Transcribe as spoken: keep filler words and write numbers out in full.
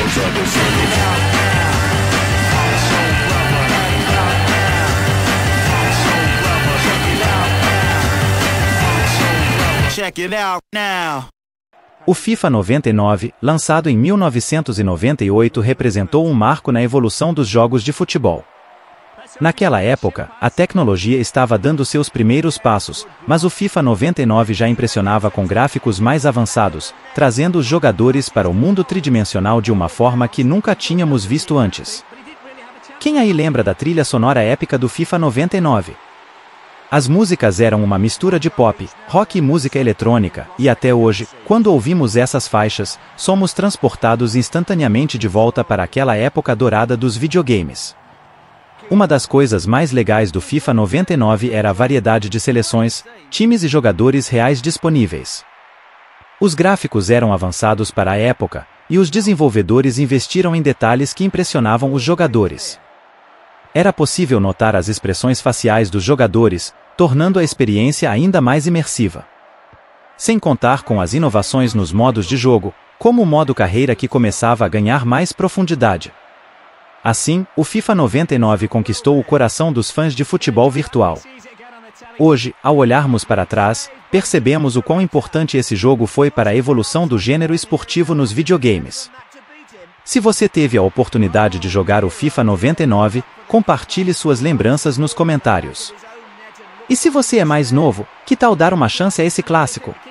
Check it out now. O FIFA noventa e nove, lançado em mil novecentos e noventa e oito, representou um marco na evolução dos jogos de futebol. Naquela época, a tecnologia estava dando seus primeiros passos, mas o FIFA noventa e nove já impressionava com gráficos mais avançados, trazendo os jogadores para o mundo tridimensional de uma forma que nunca tínhamos visto antes. Quem aí lembra da trilha sonora épica do FIFA noventa e nove? As músicas eram uma mistura de pop, rock e música eletrônica, e até hoje, quando ouvimos essas faixas, somos transportados instantaneamente de volta para aquela época dourada dos videogames. Uma das coisas mais legais do FIFA noventa e nove era a variedade de seleções, times e jogadores reais disponíveis. Os gráficos eram avançados para a época, e os desenvolvedores investiram em detalhes que impressionavam os jogadores. Era possível notar as expressões faciais dos jogadores, tornando a experiência ainda mais imersiva. Sem contar com as inovações nos modos de jogo, como o modo carreira que começava a ganhar mais profundidade. Assim, o FIFA noventa e nove conquistou o coração dos fãs de futebol virtual. Hoje, ao olharmos para trás, percebemos o quão importante esse jogo foi para a evolução do gênero esportivo nos videogames. Se você teve a oportunidade de jogar o FIFA noventa e nove, compartilhe suas lembranças nos comentários. E se você é mais novo, que tal dar uma chance a esse clássico?